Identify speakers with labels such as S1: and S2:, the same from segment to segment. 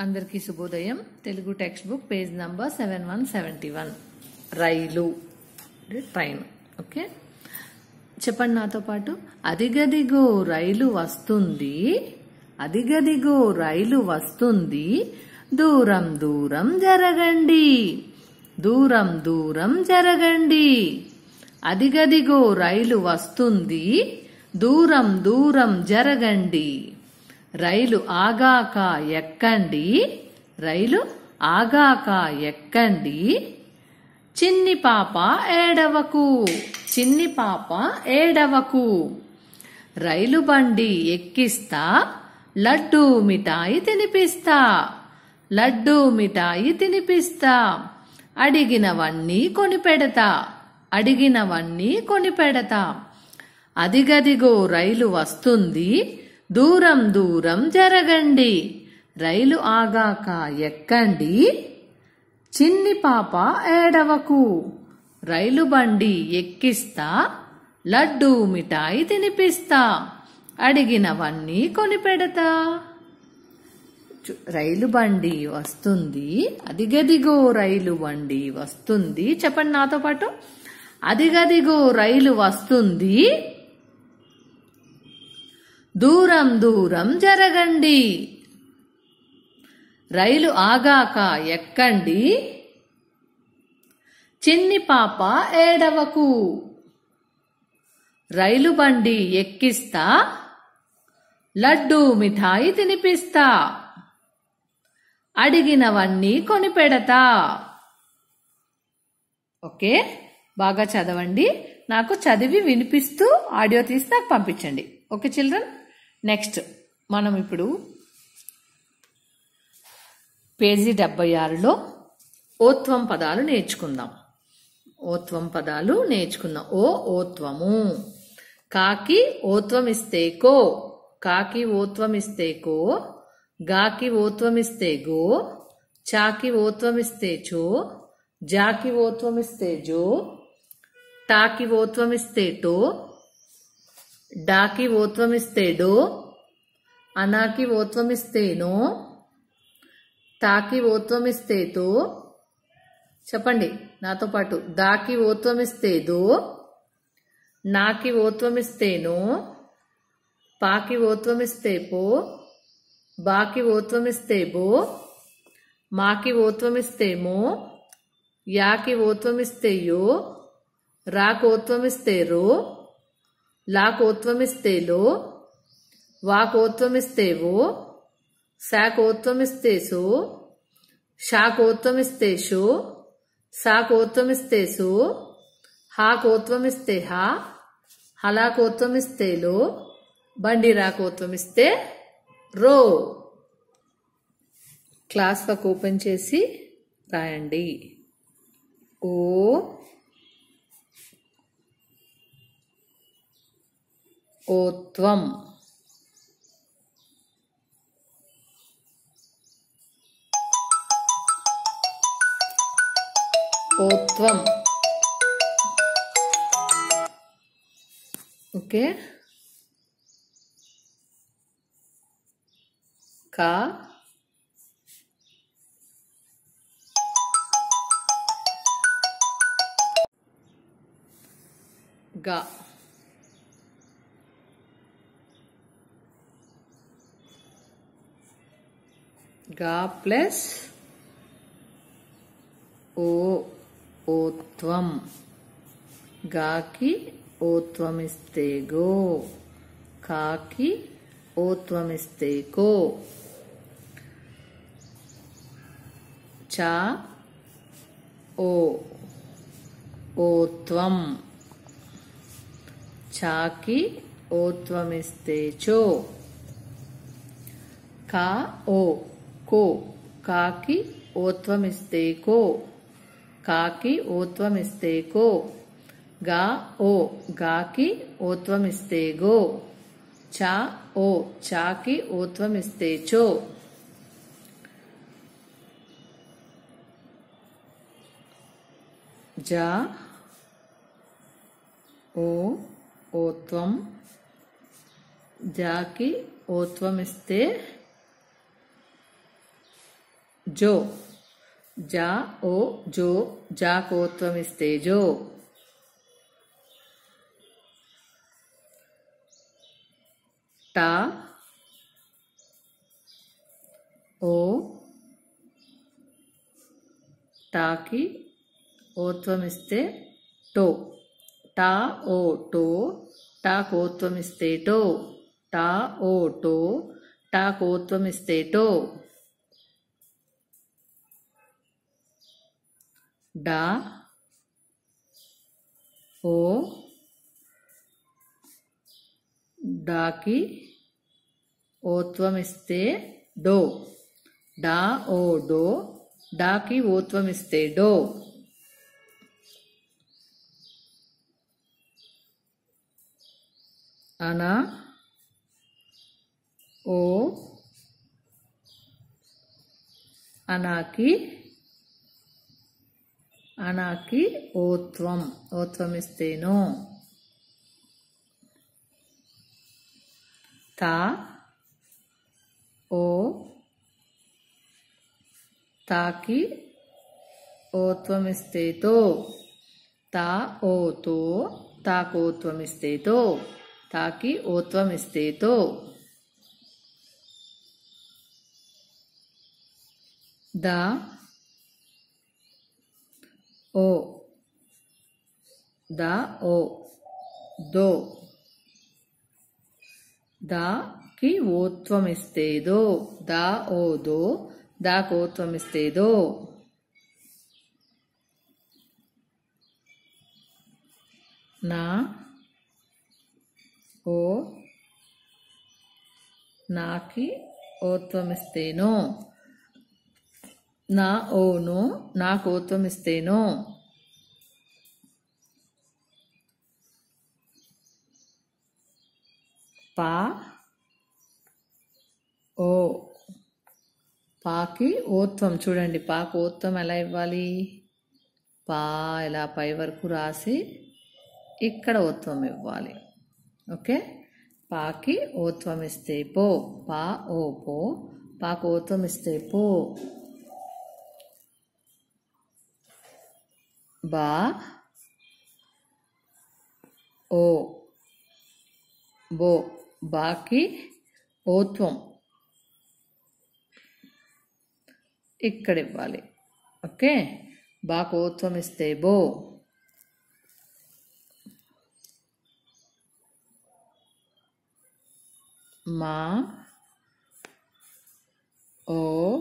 S1: అందరికీ శుభోదయం. Telugu text book page number 7171 రైలు ట్రైన్. ఓకే, చెప్పండి నాతో పాటు. అదిగదిగో రైలు వస్తుంది, అదిగదిగో రైలు వస్తుంది, దూరం దూరం జరగండి, దూరం దూరం జరగండి. అదిగదిగో రైలు వస్తుంది, దూరం దూరం జరగండి. రైలు ఆగాక ఎక్కండి, రైలు ఆగాక ఎక్కండి. చిన్ని పాప ఏడవకు, చిన్ని పాప ఏడవకు. రైలు బండి ఎక్కిస్తా, లడ్డూ మిఠాయి తినిపిస్తా, లడ్డూ మిఠాయి తినిపిస్తా. అడిగినవన్నీ కొనిపెడతా, అడిగినవన్నీ కొనిపెడతా. అదిగదిగో రైలు వస్తుంది, దూరం దూరం జరగండి. రైలు ఆగాక ఎక్కండి, చిన్ని పాప ఏడవకు. రైలు బండి ఎక్కిస్తా, లడ్డూ మిఠాయి తినిపిస్తా. అడిగినవన్నీ కొనిపెడతా. రైలు బండి వస్తుంది, అదిగదిగో రైలు బండి వస్తుంది. చెప్పండి నాతో పాటు. అదిగదిగో రైలు వస్తుంది, దూరం దూరం జరగండి. రైలు ఆగాక ఎక్కండి, చిన్ని పాప ఏడవకు. రైలు బండి ఎక్కిస్తా, లడ్డూ మిఠాయి తినిపిస్తా. అడిగినవన్నీ కొనిపెడతా. ఓకే, బాగా చదవండి. నాకు చదివి వినిపిస్తూ ఆడియో తీసి నాకు పంపించండి. Okay children. నెక్స్ట్ మనం ఇప్పుడు పేజీ 76లో ఓత్వం పదాలు నేర్చుకుందాం. ఓత్వం పదాలు నేర్చుకుందాం. ఓత్వము. కాకి ఓత్వం ఇస్తే కో, కాకి ఓత్వం ఇస్తే కో. గాకి ఓత్వం ఇస్తే గో, చాకి ఓత్వం ఇస్తే చో, జాకి ఓత్వం ఇస్తే జో, టాకి ఓత్వం ఇస్తే టో, డాకి ఓత్వం ఇస్తే డో, అనాకి ఓత్వం ఇస్తే నో, తాకి ఓత్వం ఇస్తే తో. చెప్పండి నాతో పాటు. దాకి ఓత్వం ఇస్తే దో, నాకి ఓత్వం ఇస్తే నో, పాకి ఓత్వం ఇస్తే పో, బాకి ఓత్వం ఇస్తే బో, మాకి ఓత్వం ఇస్తే మో, యాకి ఓత్వం ఇస్తే యో, రాకి ఓత్వం ఇస్తే రో, లాకి ఓత్వం ఇస్తే లో, వాకి ఓత్వం ఇస్తే వో, శాకి ఓత్వం ఇస్తే సో, షాకి ఓత్వం ఇస్తే షో, సాకి ఓత్వం ఇస్తే సో, హాకి ఓత్వం ఇస్తే హా, హలాకి ఓత్వం ఇస్తే లో, బండి రాకి ఓత్వం ఇస్తే రో. క్లాస్ వర్క్ ఓపెన్ చేసి రాయండి. ఓ ఓత్వం, ఓత్వం. ఓకే. కా గా, గా ప్లస్ ఓ ఓత్వం. గాకి ఓత్వం ఇస్తే గో, కాకి ఓత్వం ఇస్తే కో. చా ఓ ఓత్వం. చాకి ఓత్వం ఇస్తే చో. కా ఓ కో, కాకి ఓత్వం ఇస్తే కో, కాకి ఓత్వం ఇస్తే కో. గా ఓ గాకి ఓత్వం ఇస్తే గో. చా ఓ చాకి ఓత్వం ఇస్తే చో. జా ఓ ఓత్వం. జాకి ఓత్వం ఇస్తే జో. జా ఓ జో, జాకు ఓత్వం ఇస్తే జో. టా ఓ, టాకి ఓత్వం ఇస్తే టో. టా ఓ టో, టాకు ఓత్వం ఇస్తే టో. టా ఓ టో, టాకు ఓత్వం ఇస్తే టో. డా ఓ, డాకి ఓత్వం ఇస్తే డో. డా ఓ డో, డాకి ఓత్వం ఇస్తే డో. అనా ఓ, అనాకి ఓత్వం ఇస్తే నో. తా ఓ, తాకి ఓత్వం ఇస్తే తో. తా ఓ తో, తాకు ఓత్వం ఇస్తే తో. తాకి ఓత్వం ఇస్తే తో. దా ఓ, దా ఓ దో. దాకి ఓత్వం ఇస్తే దో. దా ఓ దో, దాకు ఓత్వం ఇస్తే దో. నా ఓ, నాకి ఓత్వం ఇస్తే నో. నా ఓ నో, నాకు ఓత్వం ఇస్తే నో. పా ఓ, పాకి ఓత్వం చూడండి. పాకు ఓత్వం ఎలా ఇవ్వాలి? పా ఇలా పై వరకు రాసి ఇక్కడ ఓత్వం ఇవ్వాలి. ఓకే, పాకి ఓత్వం ఇస్తే పో. పా ఓ పో, పాకు ఓత్వం ఇస్తే పో. బా ఓ బో, బాకి ఓత్వం ఇక్కడ ఇవ్వాలి. ఓకే, బాకు ఓత్వం ఇస్తే బో. మా ఓ,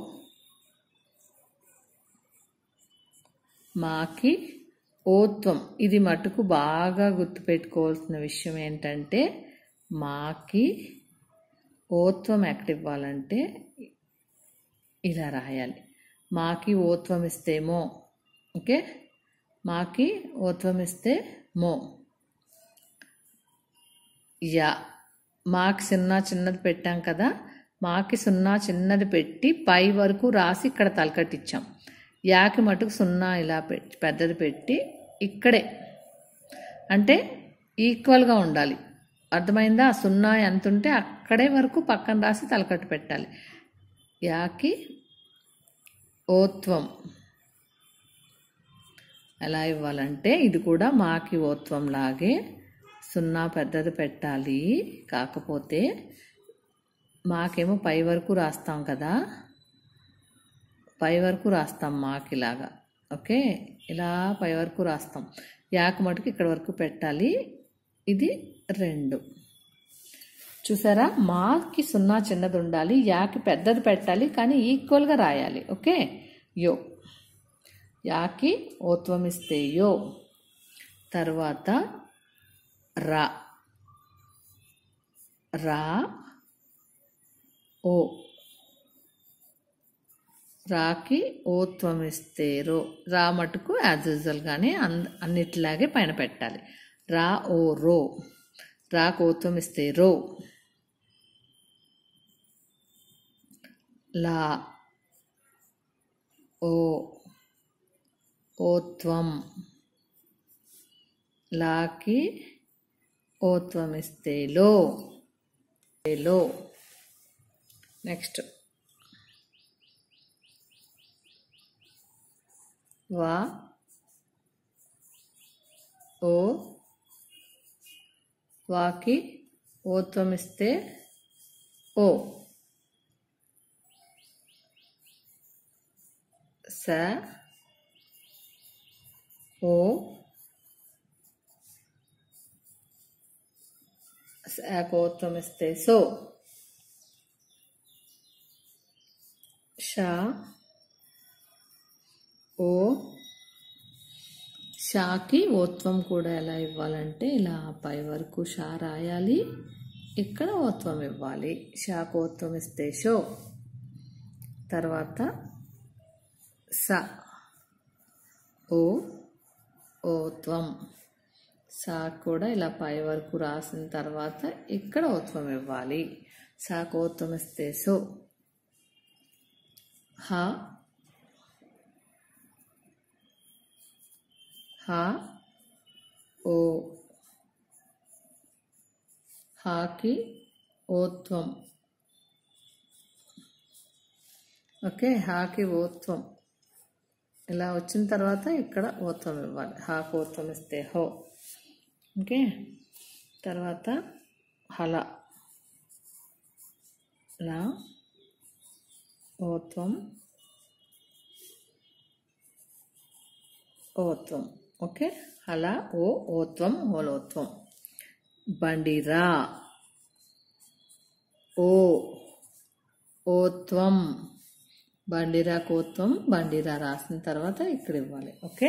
S1: మాకి ఓత్వం. ఇది మటుకు బాగా గుర్తుపెట్టుకోవాల్సిన విషయం ఏంటంటే, మాకి ఓత్వం ఎక్కడ ఇవ్వాలంటే ఇలా రాయాలి. మాకి ఓత్వం ఇస్తే మో. ఓకే, మాకి ఓత్వం ఇస్తే మో. యా, మాకి సున్నా చిన్నది పెట్టాం కదా, మాకి సున్నా చిన్నది పెట్టి పై వరకు రాసి ఇక్కడ తలకట్టించాం. యాకి మటుకు సున్నా ఇలా పెట్టి పెద్దది పెట్టి ఇక్కడే, అంటే ఈక్వల్గా ఉండాలి. అర్థమైందా? సున్నా ఎంత ఉంటే అక్కడే వరకు పక్కన రాసి తలకట్టు పెట్టాలి. యాకి ఓత్వం ఎలా ఇవ్వాలంటే, ఇది కూడా మాకి ఓత్వం లాగే సున్నా పెద్దది పెట్టాలి. కాకపోతే మాకేమో పై వరకు రాస్తాం కదా, పై వరకు రాస్తాం మాకిలాగా. ఓకే, ఇలా పై వరకు రాస్తాం. యాకి మటుకు ఇక్కడ వరకు పెట్టాలి. ఇది 2. చూసారా? మాకి సున్నా చిన్నది ఉండాలి, యాకి పెద్దది పెట్టాలి, కానీ ఈక్వల్గా రాయాలి. ఓకే, యో, యాకి ఓత్వం ఇస్తే యో. తర్వాత రా. రా ఓ, రాకి ఓత్వం ఇస్తే రో. రా మటుకు యాజ్ యూజువల్గానే అన్నిటిలాగే పైన పెట్టాలి. రా ఓ రో, రాకు ఓత్వం ఇస్తే రో. లా ఓ, ఓత్వం. లాకి ఓత్వం ఇస్తే లో. లో. నెక్స్ట్ వా ఓ వాకి ఓత్వం ఇస్తే ఓ స ఓ శాకు ఓత్వం ఇస్తే సో షా ఓ షాకి ఓత్వం కూడా ఎలా ఇవ్వాలంటే ఇలా పై వరకు షా రాయాలి, ఇక్కడ ఓత్వం ఇవ్వాలి. షాకు ఓత్వం ఇస్తే షో. తర్వాత స ఓ ఓత్వం. సా కూడా ఇలా పై వరకు రాసిన తర్వాత ఇక్కడ ఓత్వం ఇవ్వాలి. సాకు ఓత్వం ఇస్తే సో. హ హ ఓ హాకి ఓత్వం. ఓకే, హాకి ఓత్వం ఇలా వచ్చిన తర్వాత ఇక్కడ ఓత్వం ఇవ్వాలి. హాకు ఓత్వం ఇస్తే హో. ఓకే, తర్వాత హల లా ఓత్వం ఓత్వం. ఓకే, హల ఓ ఓత్వం హోలోత్వం. బండిరా ఓ ఓత్వం. బండిరా కోత్వం. బండిరా రాసిన తర్వాత ఇక్కడ ఇవ్వాలి. ఓకే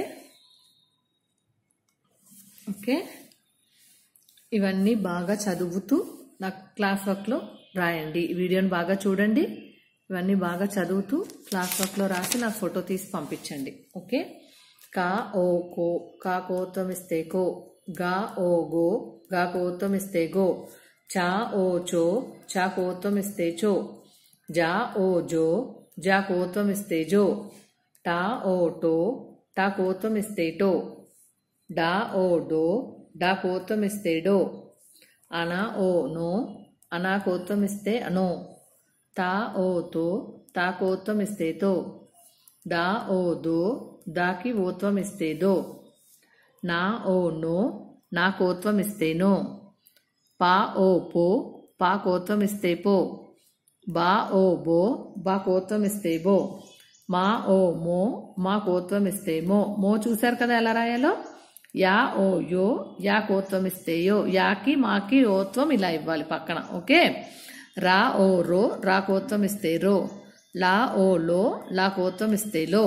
S1: ఓకే ఇవన్నీ బాగా చదువుతూ నా క్లాస్ వర్క్లో రాయండి. వీడియోని బాగా చూడండి. ఇవన్నీ బాగా చదువుతూ క్లాస్ వర్క్లో రాసి నాకు ఫోటో తీసి పంపించండి. ఓకే, కా ఓ కో. కా కోత్వం ఇస్తే కో. గా ఓ గో. గా కోత్వం ఇస్తే గో. చా ఓ చో. చా కోత్వం ఇస్తే చో. జా ఓ జో. జా కోత్వం ఇస్తే జో. టా ఓ టో. టా కోత్వం ఇస్తే టో. డా ఓ డో. డా కోత్వం ఇస్తే డో. అనా ఓ నో. అనా కోత్వం ఇస్తే అనో. తా ఓ తో. తా కోత్వం ఇస్తే తో. దా ఓ దో. దాకి ఓత్వం ఇస్తే దో. నా ఓ నో. నా కోత్వం ఇస్తే నో. పా ఓ పో. పా కోత్వం ఇస్తే పో. బా ఓ బో. బా కోత్వం ఇస్తే బో. మా ఓ మో. మా కోత్వం ఇస్తే మో. మో చూసారు కదా ఎలా రాయాలో. యా ఓ యో. యా కోత్వం ఇస్తే యో. యాకి మాకి ఓత్వం ఇలా ఇవ్వాలి పక్కన. ఓకే, రా ఓ రో. రా కోత్వం ఇస్తే రో. లా ఓ లో. లా కోత్వం ఇస్తే లో.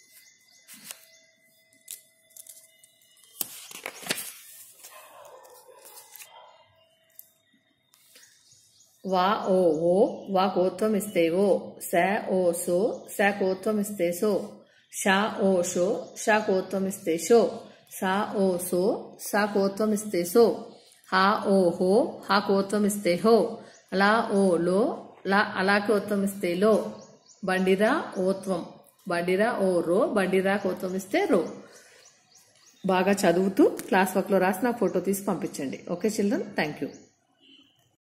S1: వా ఓ ఓ. వా కోత్వం ఇస్తే ఓ. సా ఓ సో. సా కోత్వం ఇస్తే సో. షా ఓ షో. షా కోత్వం ఇస్తే షో. సా ఓ సో. సా కోత్వం ఇస్తే సో. హా ఓ హో. హా కోత్వం ఇస్తే హో. లా ఓ లో. లా అలా కోత్వం ఇస్తే లో. బండిరా ఓత్వం. బండిరా ఓ రో. బండిరా కోత్వం ఇస్తే రో. బాగా చదువుతూ క్లాస్ వర్క్లో రాసి నాకు ఫోటో తీసి పంపించండి. Okay children, thank you.